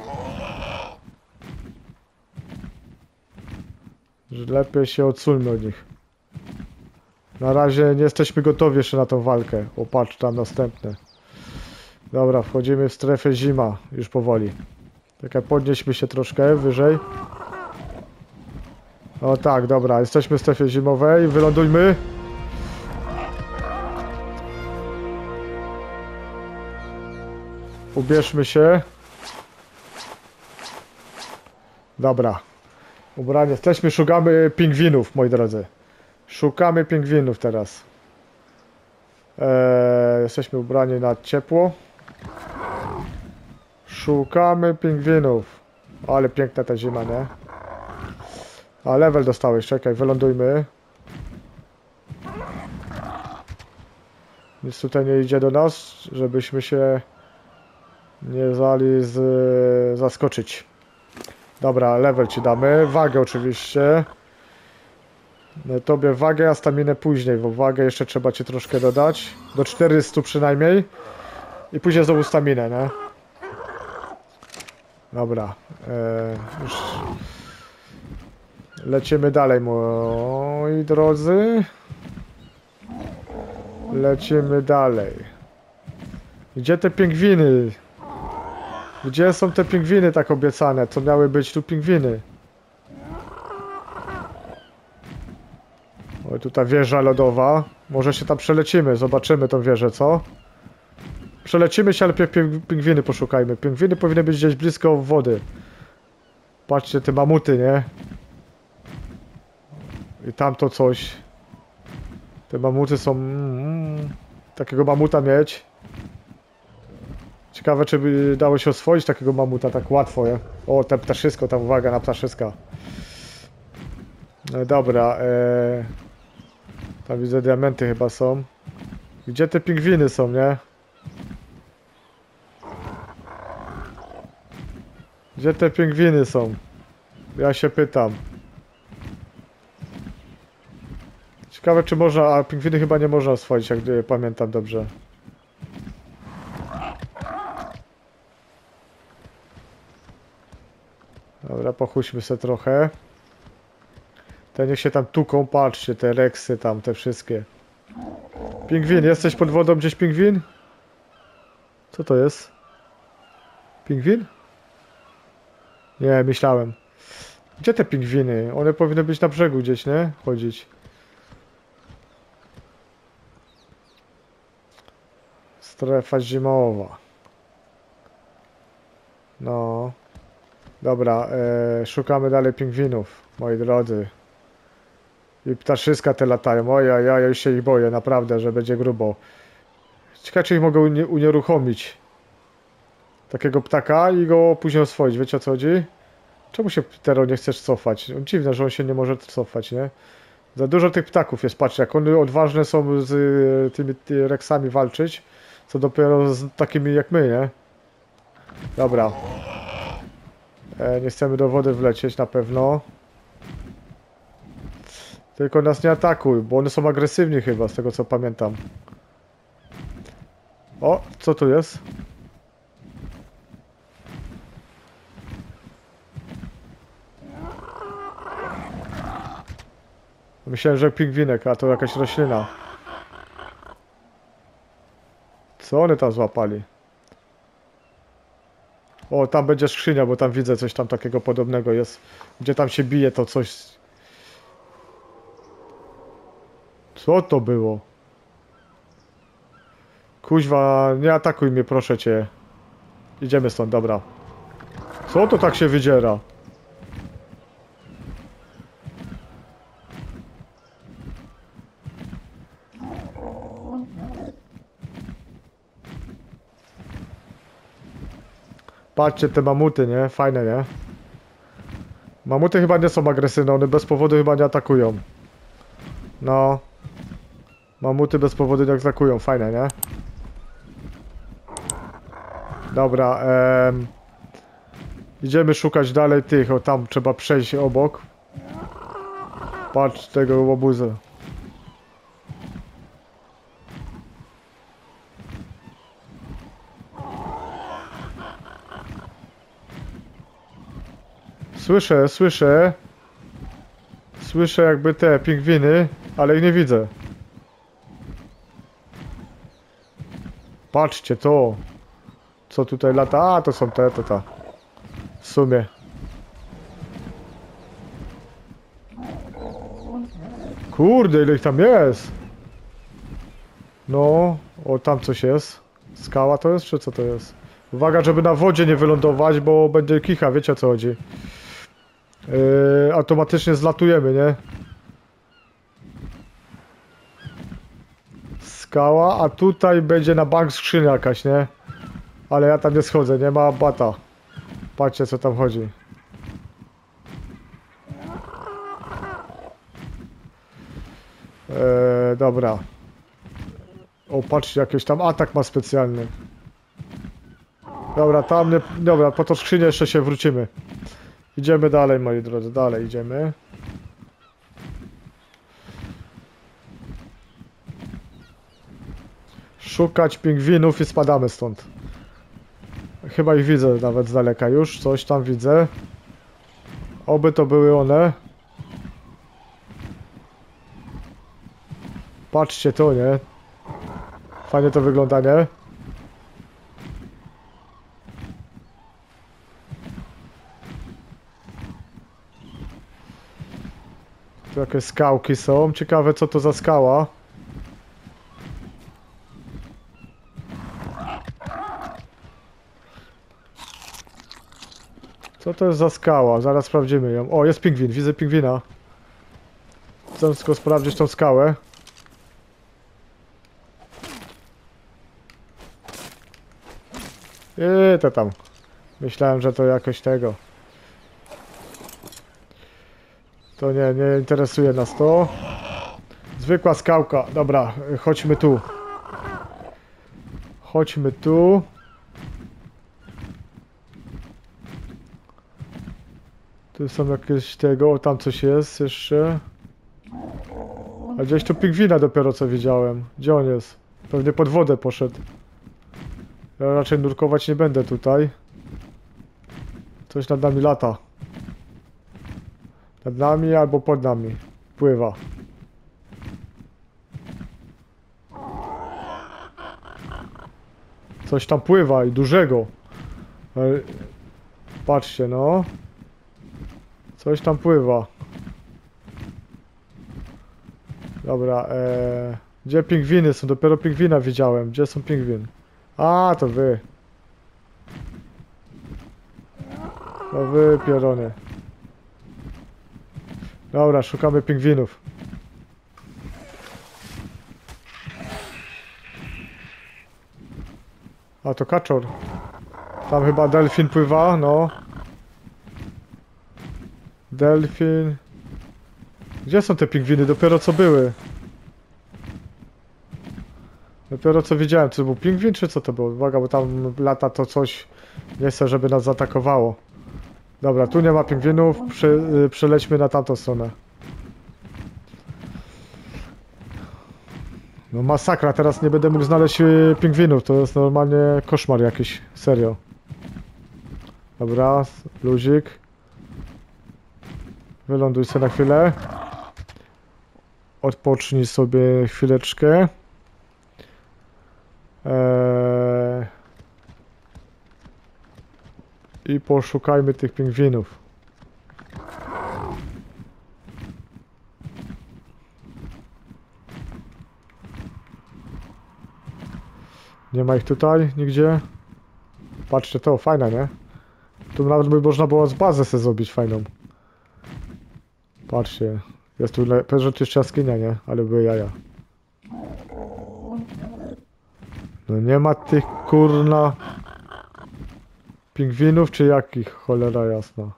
Że lepiej się odsuńmy od nich. Na razie nie jesteśmy gotowi jeszcze na tą walkę. O, patrz, tam następne. Dobra, wchodzimy w strefę zima. Już powoli. Czekaj, podnieśmy się troszkę wyżej. O tak, dobra, jesteśmy w strefie zimowej. Wylądujmy. Ubierzmy się. Dobra. Ubranie. Jesteśmy, szukamy pingwinów, moi drodzy. Szukamy pingwinów teraz. Eee, jesteśmy ubrani na ciepło. Szukamy pingwinów. Ale piękna ta zima, nie? A level dostałeś, czekaj, wylądujmy. Nic tutaj nie idzie do nas, żebyśmy się nie zali z, zaskoczyć. Dobra, level ci damy. Wagę oczywiście. Tobie wagę, a staminę później, bo wagę jeszcze trzeba ci troszkę dodać. Do czterystu przynajmniej. I później znowu staminę, nie? Dobra. E, już lecimy dalej, moi drodzy. Lecimy dalej. Gdzie te pingwiny? Gdzie są te pingwiny tak obiecane? Co miały być tu pingwiny? O, tutaj wieża lodowa. Może się tam przelecimy, zobaczymy tą wieżę, co? Przelecimy się, ale pingwiny poszukajmy. Pingwiny powinny być gdzieś blisko wody. Patrzcie, te mamuty, nie? I tamto coś. Te mamuty są... Mm, takiego mamuta mieć. Ciekawe, czy by dało się oswoić takiego mamuta tak łatwo, nie? O, te ptaszysko, tam uwaga na ptaszyska. No dobra, ee... tam widzę diamenty chyba są. Gdzie te pingwiny są, nie? Gdzie te pingwiny są? Ja się pytam. Ciekawe, czy można, a pingwiny chyba nie można oswoić, jak pamiętam dobrze. Dobra, pochódźmy sobie trochę. Te niech się tam tuką, patrzcie, te reksy tam, te wszystkie. Pingwin, jesteś pod wodą gdzieś, pingwin? Co to jest? Pingwin? Nie, myślałem. Gdzie te pingwiny? One powinny być na brzegu gdzieś, nie? Chodzić. Strefa zimowa. No. Dobra, e, szukamy dalej pingwinów, moi drodzy. I ptaszyska te latają. Oj, ja, ja już się ich boję, naprawdę, że będzie grubo. Ciekawe, czy ich mogę unie unieruchomić. Takiego ptaka i go później oswoić. Wiecie, o co chodzi? Czemu się, Tero, nie chcesz cofać? Dziwne, że on się nie może cofać, nie? Za dużo tych ptaków jest, patrzcie, jak one odważne są z y, tymi ty, reksami walczyć, co dopiero z takimi jak my, nie? Dobra. E, nie chcemy do wody wlecieć na pewno. Tylko nas nie atakuj, bo one są agresywni chyba, z tego co pamiętam. O, co tu jest? Myślałem, że pingwinek, a to jakaś roślina. Co one tam złapali? O, tam będzie skrzynia, bo tam widzę coś tam takiego podobnego jest. Gdzie tam się bije to coś. Co to było? Kuźwa, nie atakuj mnie, proszę cię. Idziemy stąd, dobra. Co to tak się wydziera? Patrzcie, te mamuty, nie? Fajne, nie? Mamuty chyba nie są agresywne, one bez powodu chyba nie atakują. No. Mamuty bez powodu nie atakują, fajne, nie? Dobra, em... idziemy szukać dalej tych, o tam trzeba przejść obok. Patrz tego łobuza. Słyszę, słyszę. Słyszę jakby te pingwiny, ale ich nie widzę. Patrzcie to. Co tutaj lata? A, to są te, to ta. W sumie. Kurde, ile ich tam jest. No, o tam coś jest. Skała to jest, czy co to jest? Uwaga, żeby na wodzie nie wylądować, bo będzie kicha, wiecie o co chodzi. Yy, automatycznie zlatujemy, nie? Skała, a tutaj będzie na bank skrzynia jakaś, nie? Ale ja tam nie schodzę, nie ma bata. Patrzcie, co tam chodzi. Eee, dobra. O, patrzcie, jakiś tam atak ma specjalny. Dobra, tam nie... Dobra, po to skrzynię jeszcze się wrócimy. Idziemy dalej, moi drodzy, dalej idziemy. Szukać pingwinów i spadamy stąd. Chyba ich widzę nawet z daleka już. Coś tam widzę. Oby to były one. Patrzcie to, nie? Fajnie to wygląda, nie? Tu jakieś skałki są. Ciekawe, co to za skała. Co to jest za skała? Zaraz sprawdzimy ją. O, jest pingwin. Widzę pingwina. Chcę tylko sprawdzić tą skałę. I to tam. Myślałem, że to jakoś tego. To nie, nie interesuje nas to. Zwykła skałka. Dobra, chodźmy tu. Chodźmy tu. Tu są jakieś tego, o, tam coś jest jeszcze. A gdzieś tu pingwina dopiero co widziałem. Gdzie on jest? Pewnie pod wodę poszedł. Ja raczej nurkować nie będę tutaj. Coś nad nami lata. Nad nami albo pod nami. Pływa. Coś tam pływa i dużego. Ale... Patrzcie, no. Coś tam pływa. Dobra, ee... gdzie pingwiny są? Dopiero pingwina widziałem. Gdzie są pingwin? A, to wy. To wy, pierony. Dobra, szukamy pingwinów. A, to kaczor. Tam chyba delfin pływa, no. Delfin. Gdzie są te pingwiny? Dopiero co były. Dopiero co widziałem. Czy to był pingwin, czy co to było? Uwaga, bo tam lata to coś. Nie chcę, żeby nas zaatakowało. Dobra, tu nie ma pingwinów. Przy, przelećmy na tamtą stronę. No masakra, teraz nie będę mógł znaleźć pingwinów. To jest normalnie koszmar jakiś. Serio. Dobra, luzik. Wyląduj sobie na chwilę. Odpocznij sobie chwileczkę. Eee... I poszukajmy tych pingwinów. Nie ma ich tutaj nigdzie. Patrzcie to, fajne, nie? Tu nawet by można było z bazę sobie zrobić fajną. Patrzcie. Jest tu pewnie jeszcze jaskinia, nie? Ale były jaja. No nie ma tych kurna pingwinów, czy jakich? Cholera jasna.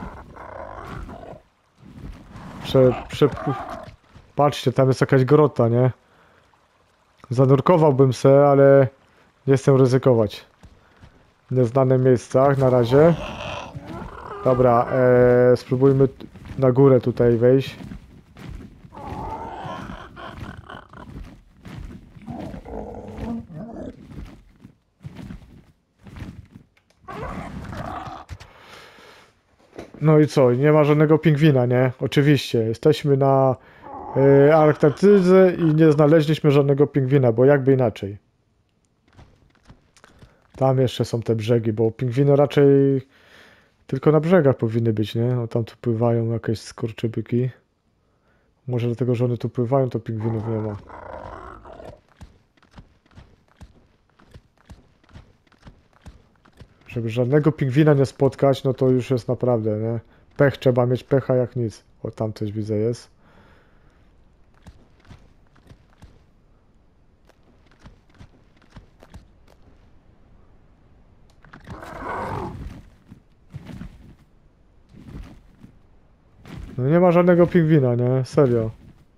Prze, prze... Patrzcie, tam jest jakaś grota, nie? Zanurkowałbym se, ale nie chcę ryzykować. W nieznanych miejscach na razie. Dobra, ee, spróbujmy na górę tutaj wejść. No i co? Nie ma żadnego pingwina, nie? Oczywiście. Jesteśmy na yy, Arktyce i nie znaleźliśmy żadnego pingwina, bo jakby inaczej. Tam jeszcze są te brzegi, bo pingwiny raczej tylko na brzegach powinny być, nie? No tam tu pływają jakieś skurczybyki. Może dlatego, że one tu pływają, to pingwinów nie ma. Żeby żadnego pingwina nie spotkać, no to już jest naprawdę, nie? Pech, trzeba mieć pecha jak nic. O, tam coś widzę jest. No nie ma żadnego pingwina, nie? Serio.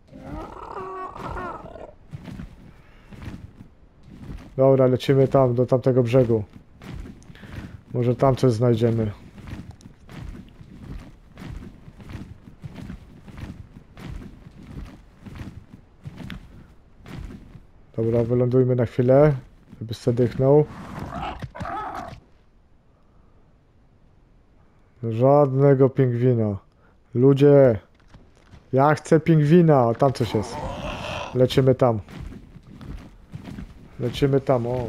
Dobra, lecimy tam, do tamtego brzegu. Może tam coś znajdziemy. Dobra, wylądujmy na chwilę, żeby se dychnął. Żadnego pingwina. Ludzie, ja chcę pingwina. O, tam coś jest. Lecimy tam. Lecimy tam, o.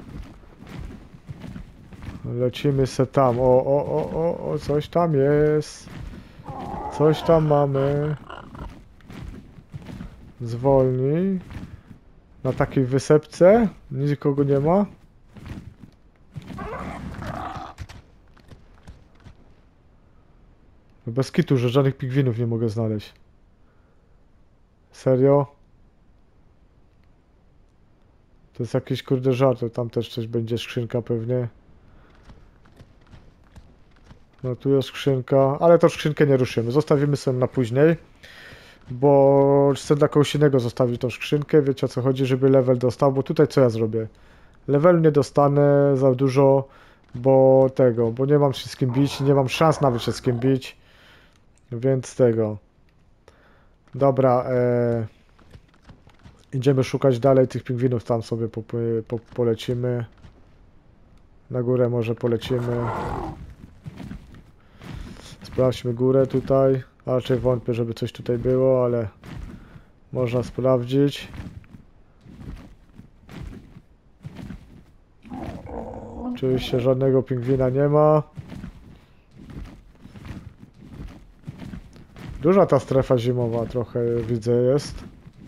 Lecimy se tam. O, o, o, o, o, coś tam jest. Coś tam mamy. Zwolnij. Na takiej wysepce. Nikogo nie ma. Bez kitu, że żadnych pingwinów nie mogę znaleźć. Serio? To jest jakiś kurde żart, tam też coś będzie, skrzynka pewnie. No tu jest skrzynka, ale to skrzynkę nie ruszymy, zostawimy sobie na później. Bo chcę dla kogoś innego zostawić tą skrzynkę, wiecie o co chodzi, żeby level dostał, bo tutaj co ja zrobię? Levelu nie dostanę za dużo, bo tego, bo nie mam się z kim bić, nie mam szans nawet się z kim bić. Więc tego. Dobra, e... idziemy szukać dalej tych pingwinów, tam sobie po, po, polecimy. Na górę może polecimy. Sprawdźmy górę tutaj. A raczej wątpię, żeby coś tutaj było, ale można sprawdzić. Oczywiście żadnego pingwina nie ma. Duża ta strefa zimowa trochę widzę jest.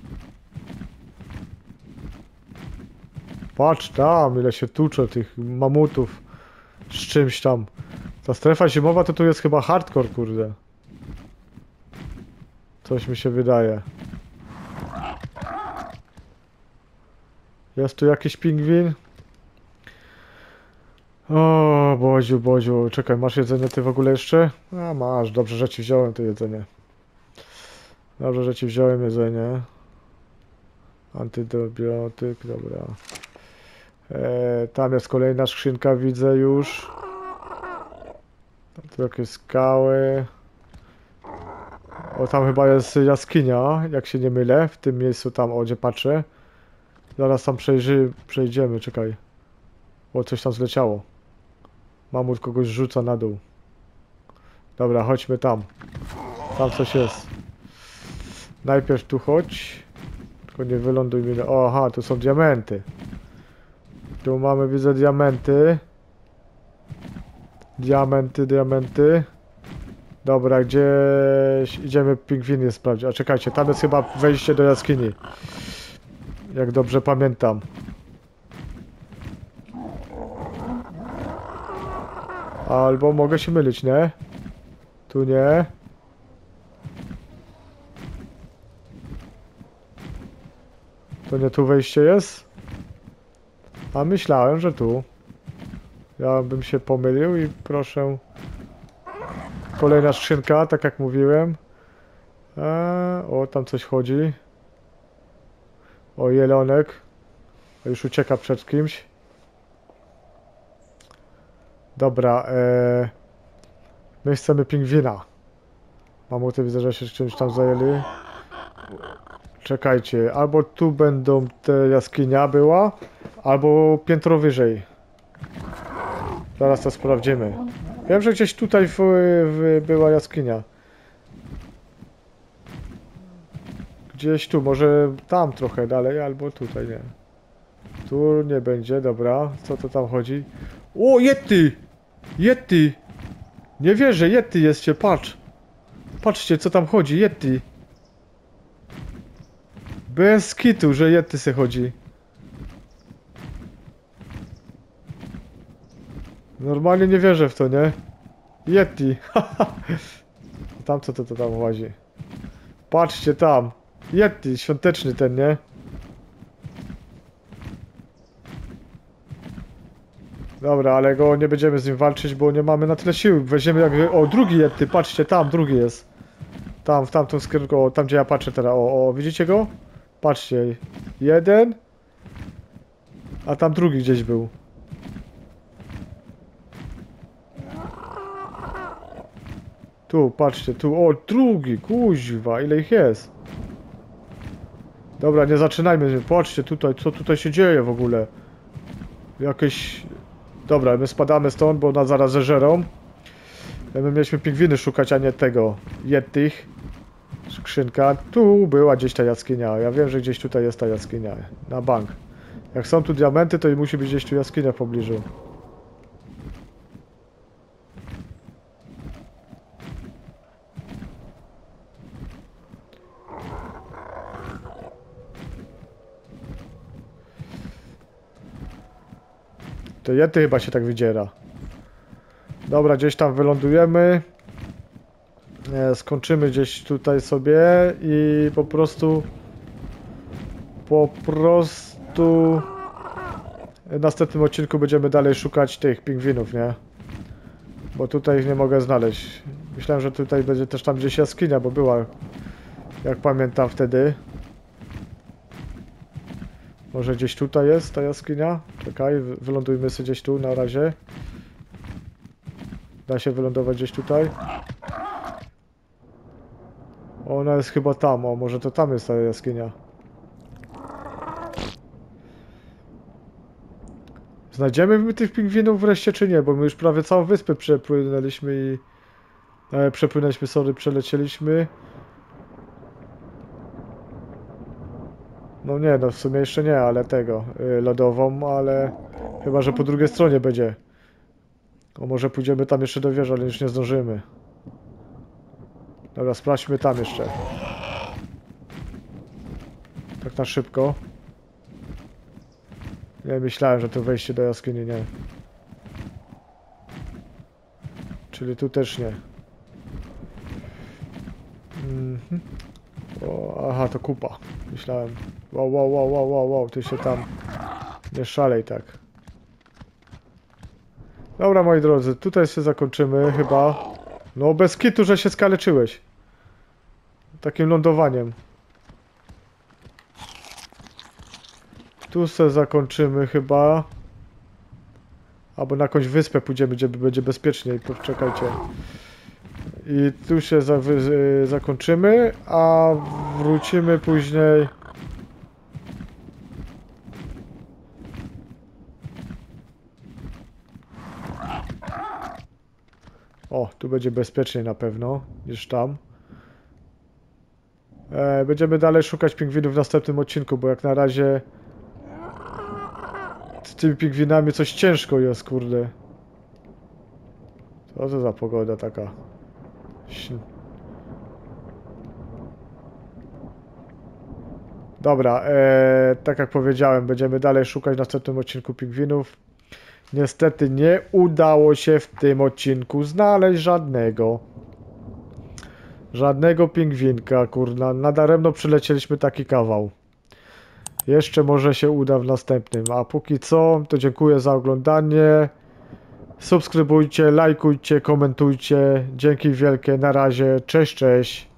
Patrz tam, ile się tłucze tych mamutów z czymś tam. Ta strefa zimowa to tu jest chyba hardcore, kurde. Coś mi się wydaje. Jest tu jakiś pingwin? O, Boziu, Boziu. Czekaj, masz jedzenie ty w ogóle jeszcze? A, masz. Dobrze, że ci wziąłem to jedzenie. Dobrze, że ci wziąłem jedzenie. Antybiotyk, dobra. E, tam jest kolejna skrzynka, widzę już. Tam tu jakieś skały. O, tam chyba jest jaskinia, jak się nie mylę. W tym miejscu tam, o, gdzie patrzę. Zaraz tam przejrzy, przejdziemy, czekaj. O, coś tam zleciało. Mamut kogoś rzuca na dół. Dobra, chodźmy tam. Tam coś jest. Najpierw tu chodź. Tylko nie wyląduj mi. O, aha, tu są diamenty. Tu mamy, widzę, diamenty. Diamenty, diamenty. Dobra, gdzieś idziemy pingwiny sprawdzić. A czekajcie, tam jest chyba wejście do jaskini. Jak dobrze pamiętam. Albo mogę się mylić, nie? Tu nie. To nie tu wejście jest? A myślałem, że tu. Ja bym się pomylił i proszę. Kolejna skrzynka, tak jak mówiłem. Eee, o, tam coś chodzi. O, jelonek. Już ucieka przed kimś. Dobra, eee, my chcemy pingwina. Mamuty widzę, że się czymś tam zajęli. Czekajcie, albo tu będą te jaskinia była, albo piętro wyżej. Zaraz to sprawdzimy. Wiem, że gdzieś tutaj w, w, była jaskinia. Gdzieś tu, może tam trochę dalej, albo tutaj, nie. Tu nie będzie, dobra. Co to tam chodzi? O, Yeti! Yeti! Nie wierzę, Yeti jest się, patrz. Patrzcie, co tam chodzi, Yeti. Bez kitu, że Yeti se chodzi. Normalnie nie wierzę w to, nie? Yeti. Tam co to, to tam łazi? Patrzcie tam. Yeti, świąteczny ten, nie? Dobra, ale go nie będziemy z nim walczyć, bo nie mamy na tyle sił. Weźmiemy jak... O, drugi Yeti, patrzcie, tam, drugi jest. Tam, w tamtą skrzynkę, o, tam gdzie ja patrzę teraz. O, o, widzicie go? Patrzcie. Jeden. A tam drugi gdzieś był. Tu, patrzcie, tu, o, drugi, kuźwa, ile ich jest? Dobra, nie zaczynajmy. Patrzcie tutaj, co tutaj się dzieje w ogóle. Jakieś... Dobra, my spadamy stąd, bo nas zaraz zeżerą. My mieliśmy pingwiny szukać, a nie tego. Yettich. Skrzynka. Tu była gdzieś ta jaskinia. Ja wiem, że gdzieś tutaj jest ta jaskinia. Na bank. Jak są tu diamenty, to i musi być gdzieś tu jaskinia w pobliżu. To Yeti chyba się tak wydziera. Dobra, gdzieś tam wylądujemy. E, skończymy gdzieś tutaj sobie i po prostu po prostu w następnym odcinku będziemy dalej szukać tych pingwinów, nie? Bo tutaj ich nie mogę znaleźć. Myślałem, że tutaj będzie też tam gdzieś jaskinia, bo była, jak pamiętam wtedy. Może gdzieś tutaj jest ta jaskinia? Czekaj, wylądujmy sobie gdzieś tu na razie. Da się wylądować gdzieś tutaj? Ona jest chyba tam, o może to tam jest ta jaskinia. Znajdziemy my tych pingwinów wreszcie czy nie? Bo my już prawie całą wyspę przepłynęliśmy i... E, przepłynęliśmy, sorry, przelecieliśmy. No nie, no w sumie jeszcze nie, ale tego, y, lodową, ale chyba, że po drugiej stronie będzie. O, może pójdziemy tam jeszcze do wieży, ale już nie zdążymy. Dobra, sprawdźmy tam jeszcze. Tak na szybko. Nie, myślałem, że to wejście do jaskini, nie. Czyli tu też nie. Mhm. O, aha, to kupa. Myślałem. Wow, wow, wow, wow, wow, wow, ty się tam nie szalej tak. Dobra, moi drodzy, tutaj się zakończymy chyba. No bez kitu, że się skaleczyłeś. Takim lądowaniem. Tu se zakończymy chyba. Albo na jakąś wyspę pójdziemy, gdzie będzie bezpieczniej. Poczekajcie. I tu się za, wy, zakończymy, a wrócimy później. O, tu będzie bezpieczniej na pewno niż tam. E, będziemy dalej szukać pingwinów w następnym odcinku, bo jak na razie z tymi pingwinami coś ciężko jest, kurde. Co to za pogoda taka? Dobra, e, tak jak powiedziałem, będziemy dalej szukać w następnym odcinku pingwinów. Niestety nie udało się w tym odcinku znaleźć żadnego. Żadnego pingwinka, kurna. Nadaremno przylecieliśmy taki kawał. Jeszcze może się uda w następnym. A póki co, to dziękuję za oglądanie. Subskrybujcie, lajkujcie, komentujcie. Dzięki wielkie, na razie. Cześć, cześć.